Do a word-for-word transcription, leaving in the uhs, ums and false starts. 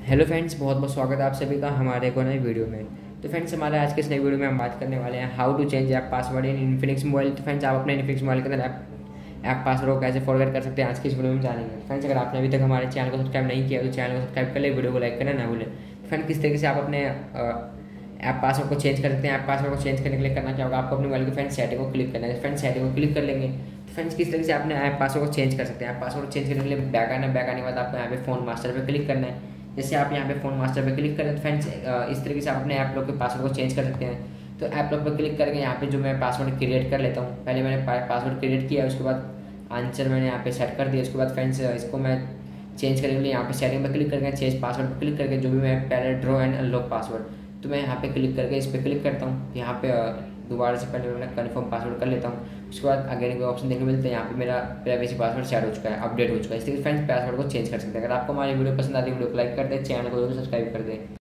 Hello friends, बहुत बहुत स्वागत है आप सभी का हमारे को नई वीडियो में। तो फ्रेंड्स, हमारे आज के इस नई वीडियो में हम बात करने वाले हैं how to change app password in Infinix mobile. तो फ्रेंड्स, आप अपने इन्फिनिक्स मोबाइल के अंदर ऐप ऐप पासवर्ड को कैसे फॉरवर्ड कर सकते हैं आज की इस वीडियो में जानेंगे। फ्रेंड्स, अगर आपने अभी तक हमारे चैनल को सब्सक्राइब नहीं किया तो चैनल को सब्सक्राइब कर ले, वीडियो को लाइक करना ना भूलें। फ्रेंड, किस तरीके से आप अपने ऐप पासवर्ड को चेंज कर सकते हैं। ऐप पासवर्ड को चेंज करने के लिए करना क्या होगा, आपको अपने मोबाइल के फ्रेंड सेटिंग को क्लिक करना है। फ्रेंड सेटिंग को क्लिक कर लेंगे तो फ्रेंड्स, किस तरीके से आपने ऐप पासवर्ड को चेंज कर सकते हैं। ऐप पासवर्ड चेंज करने के लिए बैक आना, बैक आने के बाद आपको यहाँ पे फोन मास्टर पे क्लिक करना है। जैसे आप यहाँ पे फोन मास्टर पे क्लिक करें तो फ्रेंड्स, इस तरीके से आप अपने ऐप लॉक के पासवर्ड को चेंज कर सकते हैं। तो ऐप लॉक पर क्लिक करके यहाँ पे जो मैं पासवर्ड क्रिएट कर लेता हूँ। पहले मैंने पासवर्ड क्रिएट किया, उसके बाद आंसर मैंने यहाँ पे सेट कर दिया। उसके बाद फ्रेंड्स, इसको मैं चेंज करने के लिए यहाँ पे सेटिंग पर क्लिक करके चेंज पासवर्ड पर क्लिक करके जो भी मैं पहले ड्रॉ एंड अनलॉक पासवर्ड, तो मैं यहाँ पे क्लिक करके इस पर क्लिक करता हूँ। यहाँ पे दोबारा से पहले मैं कन्फर्म पासवर्ड कर लेता हूँ। उसके बाद अगेन कोई ऑप्शन देखने मिलता है, यहाँ पे मेरा प्राइवेसी पासवर्ड सेट हो चुका है, अपडेट हो चुका है। इस तरीके फ्रेंड्स पासवर्ड को चेंज कर सकते हैं। अगर आपको हमारी वीडियो पसंद आती है, वीडियो को लाइक कर दे, चैनल को सब्सक्राइब कर दे।